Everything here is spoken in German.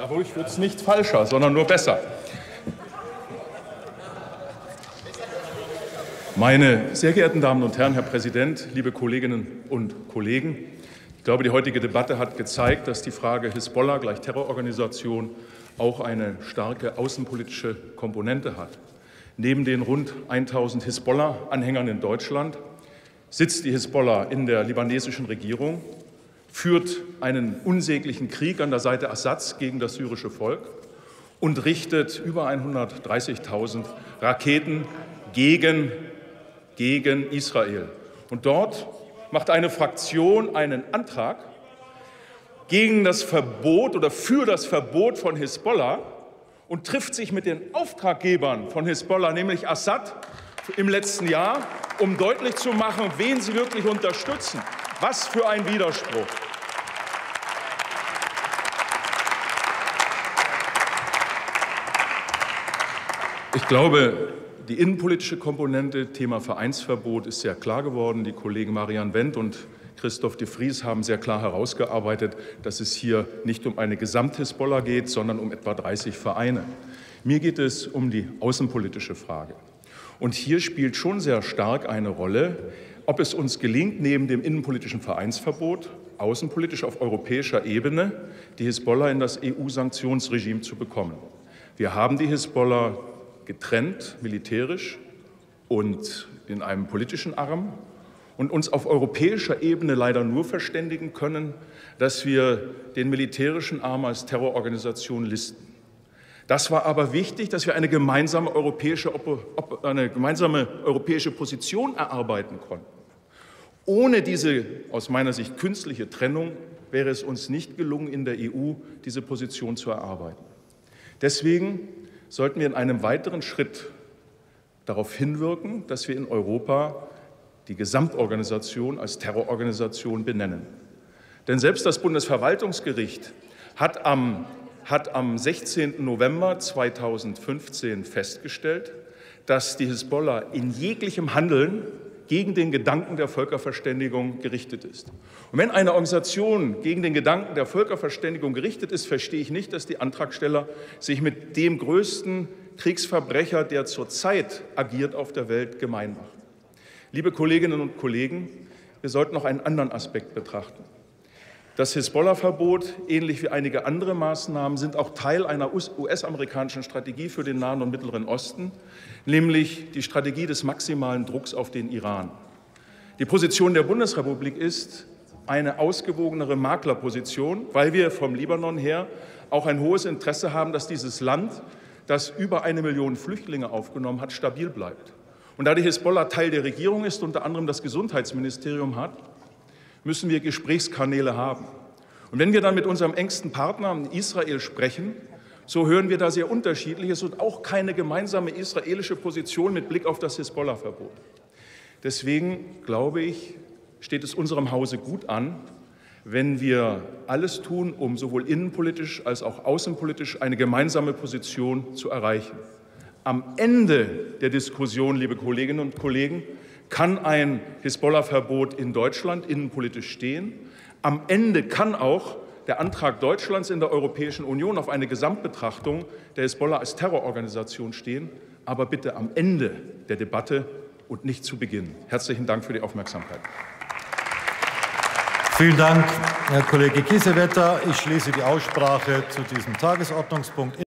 Dadurch wird es nicht falscher, sondern nur besser. Meine sehr geehrten Damen und Herren, Herr Präsident, liebe Kolleginnen und Kollegen, ich glaube, die heutige Debatte hat gezeigt, dass die Frage Hisbollah gleich Terrororganisation auch eine starke außenpolitische Komponente hat. Neben den rund 1000 Hisbollah-Anhängern in Deutschland sitzt die Hisbollah in der libanesischen Regierung, führt einen unsäglichen Krieg an der Seite Assads gegen das syrische Volk und richtet über 130.000 Raketen gegen Israel. Und dort macht eine Fraktion einen Antrag gegen das Verbot oder für das Verbot von Hisbollah und trifft sich mit den Auftraggebern von Hisbollah, nämlich Assad, im letzten Jahr, um deutlich zu machen, wen sie wirklich unterstützen. Was für ein Widerspruch! Ich glaube, die innenpolitische Komponente, Thema Vereinsverbot, ist sehr klar geworden. Die Kollegen Marianne Wendt und Christoph de Vries haben sehr klar herausgearbeitet, dass es hier nicht um eine Gesamt-Hisbollah geht, sondern um etwa 30 Vereine. Mir geht es um die außenpolitische Frage. Und hier spielt schon sehr stark eine Rolle, ob es uns gelingt, neben dem innenpolitischen Vereinsverbot außenpolitisch auf europäischer Ebene die Hisbollah in das EU-Sanktionsregime zu bekommen. Wir haben die Hisbollah getrennt, militärisch und in einem politischen Arm und uns auf europäischer Ebene leider nur verständigen können, dass wir den militärischen Arm als Terrororganisation listen. Das war aber wichtig, dass wir eine gemeinsame europäische Position erarbeiten konnten. Ohne diese aus meiner Sicht künstliche Trennung wäre es uns nicht gelungen, in der EU diese Position zu erarbeiten. Deswegen sollten wir in einem weiteren Schritt darauf hinwirken, dass wir in Europa die Gesamtorganisation als Terrororganisation benennen. Denn selbst das Bundesverwaltungsgericht hat am 16. November 2015 festgestellt, dass die Hisbollah in jeglichem Handeln gegen den Gedanken der Völkerverständigung gerichtet ist. Und wenn eine Organisation gegen den Gedanken der Völkerverständigung gerichtet ist, verstehe ich nicht, dass die Antragsteller sich mit dem größten Kriegsverbrecher, der zurzeit agiert auf der Welt, gemein machen. Liebe Kolleginnen und Kollegen, wir sollten noch einen anderen Aspekt betrachten. Das Hisbollah-Verbot, ähnlich wie einige andere Maßnahmen, sind auch Teil einer US-amerikanischen Strategie für den Nahen und Mittleren Osten, nämlich die Strategie des maximalen Drucks auf den Iran. Die Position der Bundesrepublik ist eine ausgewogenere Maklerposition, weil wir vom Libanon her auch ein hohes Interesse haben, dass dieses Land, das über 1 Million Flüchtlinge aufgenommen hat, stabil bleibt. Und da die Hisbollah Teil der Regierung ist, unter anderem das Gesundheitsministerium hat, müssen wir Gesprächskanäle haben. Und wenn wir dann mit unserem engsten Partner in Israel sprechen, so hören wir da sehr Unterschiedliches und auch keine gemeinsame israelische Position mit Blick auf das Hisbollah-Verbot. Deswegen, glaube ich, steht es unserem Hause gut an, wenn wir alles tun, um sowohl innenpolitisch als auch außenpolitisch eine gemeinsame Position zu erreichen. Am Ende der Diskussion, liebe Kolleginnen und Kollegen, kann ein Hisbollah-Verbot in Deutschland innenpolitisch stehen. Am Ende kann auch der Antrag Deutschlands in der Europäischen Union auf eine Gesamtbetrachtung der Hisbollah als Terrororganisation stehen, aber bitte am Ende der Debatte und nicht zu Beginn. Herzlichen Dank für die Aufmerksamkeit. Vielen Dank, Herr Kollege Kiesewetter. Ich schließe die Aussprache zu diesem Tagesordnungspunkt.